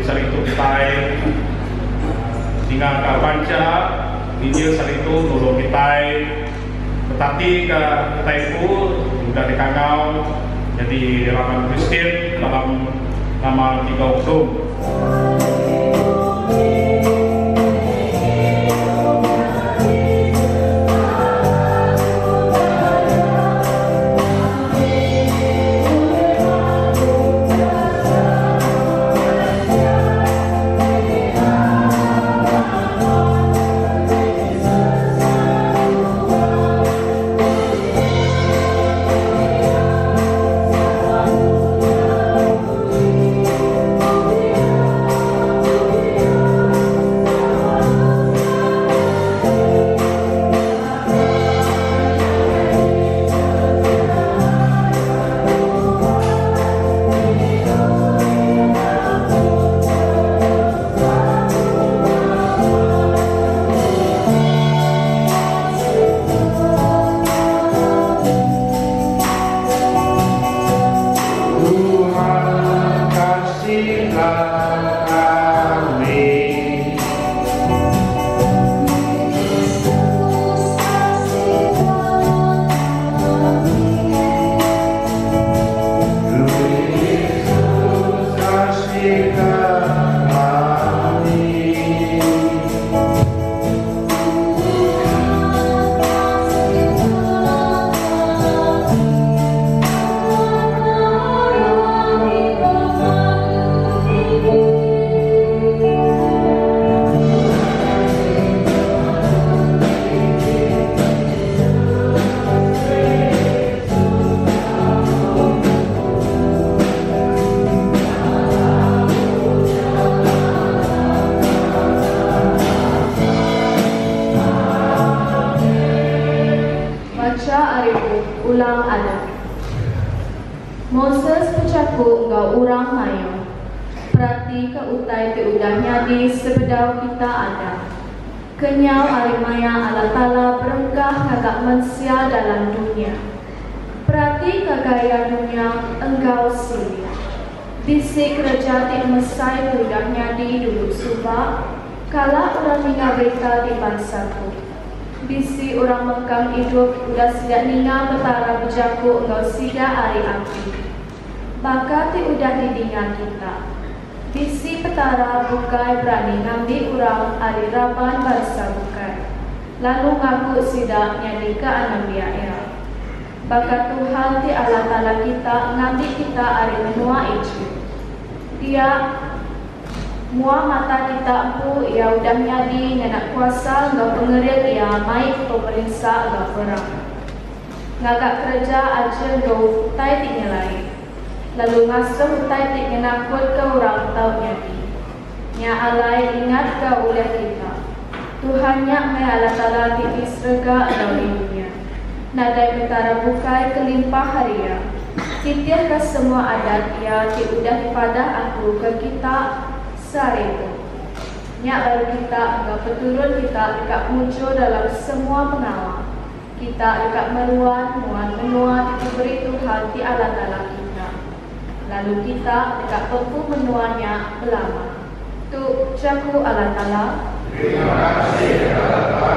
saritu kitai tinggal ke panca dia saritu nolong kitai tetapi ke kitai pun sudah dikangau jadi Raman Kristen dalam nama 3 Oktober. Ulang ada. Moses pecaku engkau urang mayo. Perhati ke utai te udahnya di sebedau kita ada. Kenyau arimaya Allah Ta'ala berengkah kagak mensia dalam dunia. Perhati ke gaya dunia engkau silih. Bisi kerja ti mesai udahnya di dulu subak. Kala orang ninga berita di bangsaku. Bisi orang mengkang hidup udah sidak ninga betara bejaku engkau sidak hari api. Bakati udah didingan kita. Bisi petara bukai berani ngambil orang hari raban bangsa bukai. Lalu ngaku sidak nyadi ke anambia era. Bakat Tuhan ti Allah Ta'ala kita ngambil kita hari menua itu. Dia mua mata kita empu ia udah nyadi ngenak kuasa engkau pengerir ia maik pemerintah engkau perang. Ngagak kerja aja engkau utai ti nyelai. Lalu ngasuh utai ti ngenakut ke orang tau nyadi. Nya alai ingat ke oleh kita. Tuhannya me Allah Ta'ala ti isrega engkau di dunia. Nadai betara bukai kelimpah haria. Titir ke semua adat ia ti udah dipadah aku ke kita saritu. Nyak baru kita enggak peturun kita dekat muncul dalam semua pengawal. Kita dekat meruan, menua diberi Tuhan di Allah Ta'ala kita. Lalu kita dekat pempu menuanya belama. Tu jaku Allah Ta'ala. Terima kasih Allah Ta'ala.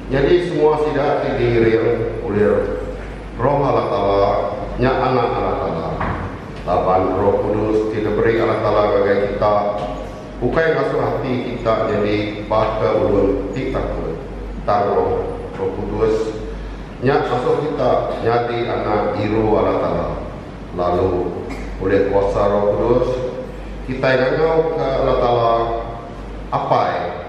Jadi semua tidak diiring oleh Roh Allah Ta'ala, nya anak Allah Ta'ala. Laban Roh Kudus tidak beri Allah Ta'ala bagi kita, bukan ngasuh hati kita jadi baka ulun kita pun. Taruh Roh Kudus, nya asuh kita jadi anak iru Allah Ta'ala. Lalu oleh kuasa Roh Kudus, kita ingin ke Allah Ta'ala, apa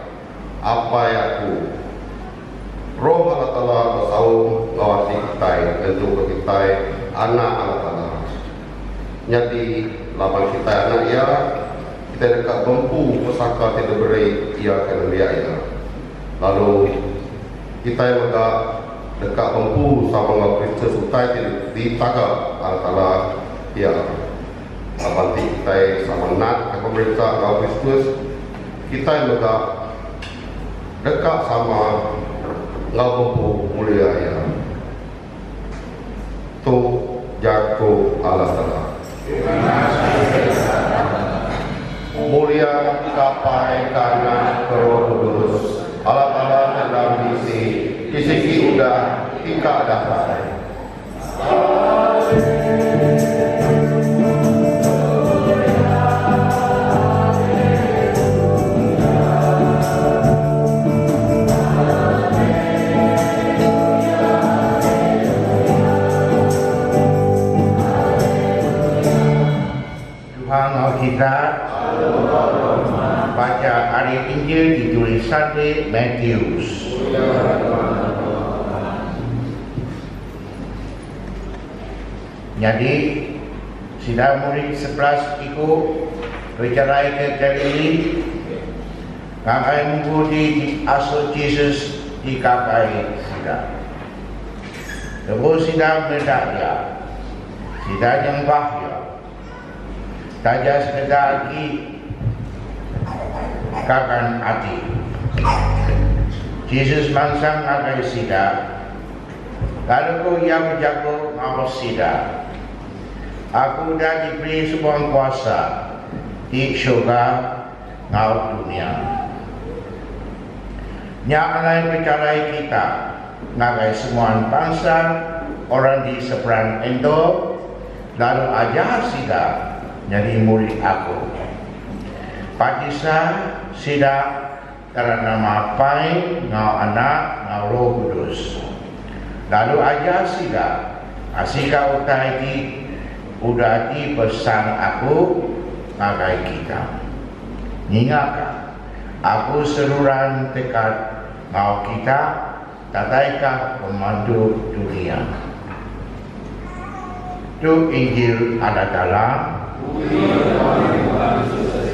aku Roh Allah Ta'ala bersaung ngawasi kita, untuk kita anak Allah Ta'ala. Jadi laban kita anak ia, kita dekat bempu pusaka tidak beri ia kena dia ia. Lalu kita yang dekat bempu sama dengan Kristus utai ditaga Allah Ta'ala ia. Laban kita sama nak ke pemerintah dengan Kristus, kita yang dekat sama ngabuk mulia ya tu jago Allah Ta'ala. Mulia kapai karena Roh Kudus Allah Ta'ala dalam di sisi udah tingkah dapat. Kita baca ayat Injil di tulisan Matius. Jadi sidang murid 11 ikut berjalan ke Galili, ngakai mengikuti asuh Yesus di kapai sidang. Lepas sidang berdaya, sidang yang bahaya. Saja sekedar lagi kakan hati. Yesus mansang akan sidang. Lalu ia berjago mahu sidang. Aku dah diberi sebuah kuasa di syurga ngau dunia. Nyalai percaya kita ngagai semua bangsa orang di seberang Indo, lalu ajar sidang. Jadi murid aku. Pakisa sida karena nama pai ngau anak ngau Roh Kudus. Lalu aja sida asika utai di udah di pesan aku ngagai kita. Ingatkan aku seluruhan dekat ngau kita tataikah pemandu dunia. Itu Injil Allah Ta'ala.